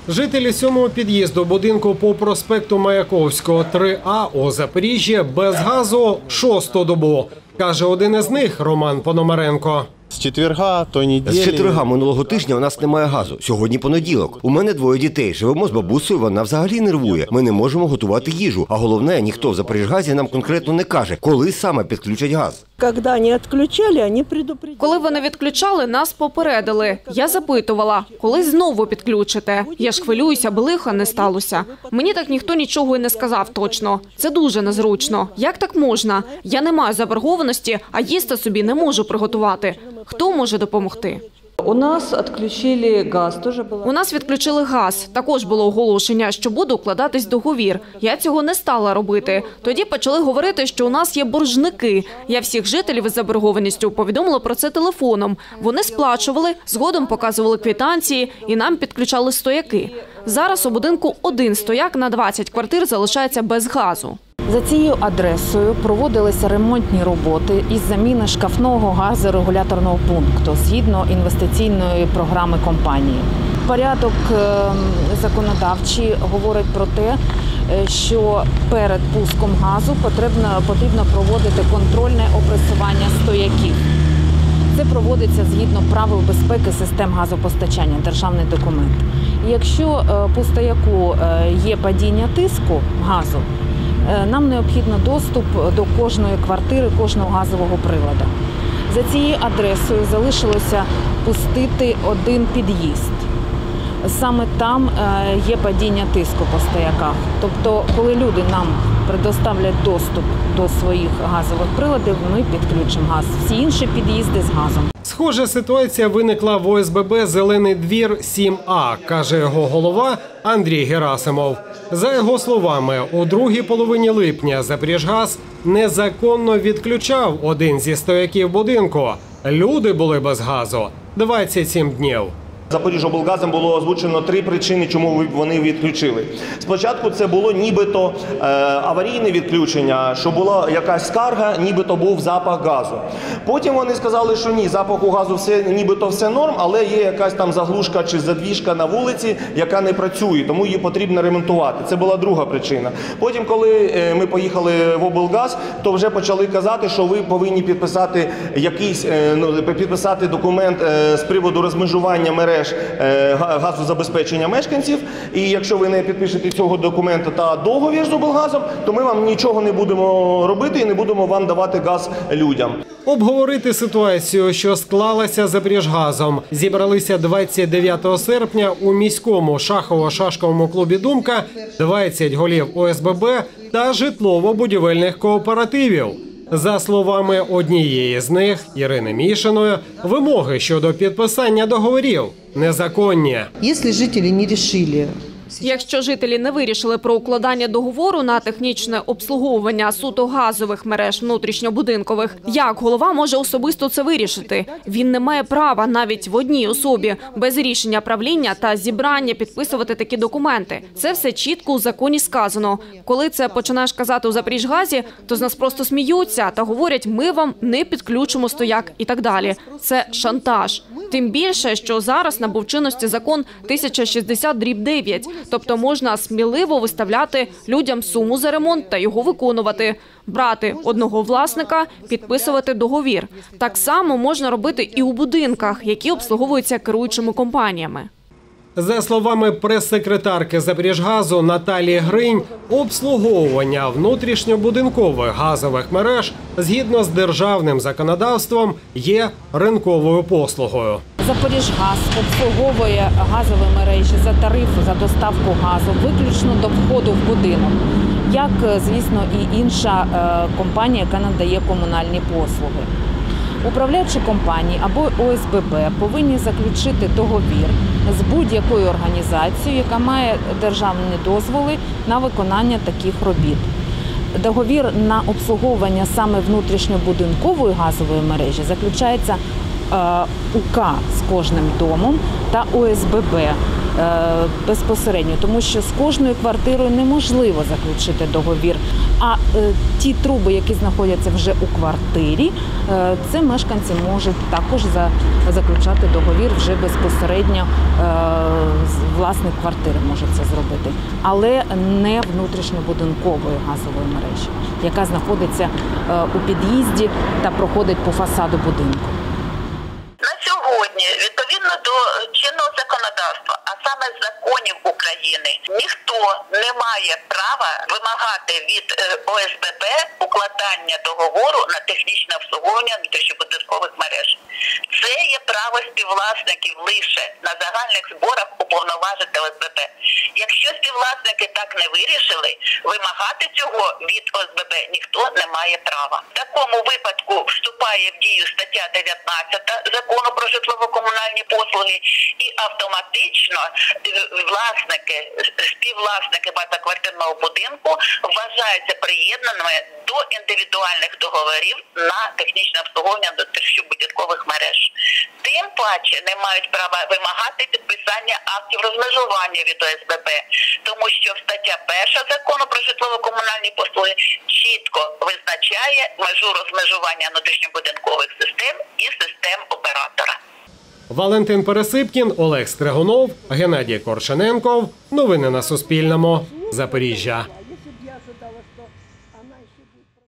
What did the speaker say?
Жителі 7-го під'їзду будинку по проспекту Маяковського, 3А у Запоріжжі без газу 6-ту добу, каже один із них Роман Пономаренко. З четверга минулого тижня у нас немає газу. Сьогодні понеділок. У мене 2 дітей. Живемо з бабусею, вона взагалі нервує. Ми не можемо готувати їжу. А головне, ніхто в Запоріжгазі нам конкретно не каже, коли саме підключать газ. Коли вони відключали, нас попередили. Я запитувала, коли знову підключите. Я ж хвилююся, аби лиха не сталося. Мені так ніхто нічого і не сказав точно. Це дуже незручно. Як так можна? Я не маю заборгованості, а їсти собі не можу приготувати. Хто може допомогти? У нас відключили газ. Також було оголошення, що буде укладатись договір. Я цього не стала робити. Тоді почали говорити, що у нас є боржники. Я всіх жителів із заборгованістю повідомила про це телефоном. Вони сплачували, згодом показували квитанції і нам підключали стояки. Зараз у будинку 1 стояк на 20 квартир залишається без газу. За цією адресою проводилися ремонтні роботи із заміни шкафного газорегуляторного пункту згідно інвестиційної програми компанії. Порядок законодавчий говорить про те, що перед пуском газу потрібно проводити контрольне опресування стояків. Це проводиться згідно правил безпеки систем газопостачання, державний документ. І якщо по стояку є падіння тиску газу, нам необхідно доступ до кожної квартири, кожного газового приладу. За цією адресою залишилося пустити 1 під'їзд. Саме там є падіння тиску по стояках. Тобто, коли люди нам предоставлять доступ до своїх газових приладів, ми підключимо газ. Всі інші під'їзди з газом. Схожа ситуація виникла в ОСББ «Зелений двір 7А», каже його голова Андрій Герасимов. За його словами, у другій половині липня Запоріжгаз незаконно відключав один зі стояків будинку. Люди були без газу 27 днів. Запоріжжяоблгазом було озвучено 3 причини, чому вони відключили. Спочатку це було нібито аварійне відключення, що була якась скарга, нібито був запах газу. Потім вони сказали, що ні, запаху газу нібито все норм, але є якась там заглушка чи задвіжка на вулиці, яка не працює, тому її потрібно ремонтувати. Це була друга причина. Потім, коли ми поїхали в облгаз, то вже почали казати, що ви повинні підписати документ з приводу розмежування мереж газозабезпечення мешканців. І якщо ви не підпишете цього документу та договір з облгазом, то ми вам нічого не будемо робити і не будемо вам давати газ людям. Обговорити ситуацію, що склалася Запоріжгазом, зібралися 29 серпня у міському шахово-шашковому клубі «Думка» 20 голів ОСББ та житлово-будівельних кооперативів. За словами однієї з них, Ірини Мішиної, вимоги щодо підписання договорів незаконні. Якщо жителі не вирішили про укладання договору на технічне обслуговування суто газових мереж внутрішньобудинкових, як голова може особисто це вирішити? Він не має права навіть в одній особі без рішення правління та зібрання підписувати такі документи. Це все чітко у законі сказано. Коли це починаєш казати у Запоріжгазі, то з нас просто сміються та говорять, ми вам не підключимо стояк і так далі. Це шантаж. Тим більше, що зараз набув чинності закон 1060/9, тобто можна сміливо виставляти людям суму за ремонт та його виконувати. Брати одного власника, підписувати договір. Так само можна робити і у будинках, які обслуговуються керуючими компаніями. За словами прес-секретарки Запоріжгазу Наталії Гринь, обслуговування внутрішньобудинкових газових мереж згідно з державним законодавством є ринковою послугою. Запоріжгаз обслуговує газові мережі за тарифу, за доставку газу, виключно до входу в будинок. Як, звісно, і інша компанія, яка надає комунальні послуги. Управляючі компанії або ОСББ повинні заключити договір з будь-якою організацією, яка має державні дозволи на виконання таких робіт. Договір на обслуговування саме внутрішньобудинкової газової мережі заключається УК з кожним домом та ОСББ. безпосередньо, тому що з кожною квартирою неможливо заключити договір. А ті труби, які знаходяться вже у квартирі, це мешканці можуть також заключати договір вже безпосередньо, власник квартири може це зробити, але не внутрішньобудинкової газової мережі, яка знаходиться у під'їзді та проходить по фасаду будинку. На сьогодні, відповідно до чинного законодавства, а саме законів України, ніхто не має права вимагати від ОСББ укладання договору на технічне обслуговування внутрішньобудинкових мереж. Це є право співвласників лише на загальних зборах уповноважити ОСББ. Якщо співвласники так не вирішили, вимагати цього від ОСББ ніхто не має права. В такому випадку вступає в дію стаття 19 Закону про житлово-комунальні послуги і автоматично співвласники багатоквартирного будинку вважаються приєднаними до індивідуальних договорів на технічне обслуговування внутрішньобудинкових мереж. Тим паче не мають права вимагати підписання актів розмежування від ОСББ, тому що стаття 1 Закону про житлово-комунальні послуги чітко визначає межу розмежування внутрішньобудинкових систем і систем оператора. Валентин Пересипкін, Олег Стригунов, Геннадій Коршененков. Новини на Суспільному. Запоріжжя.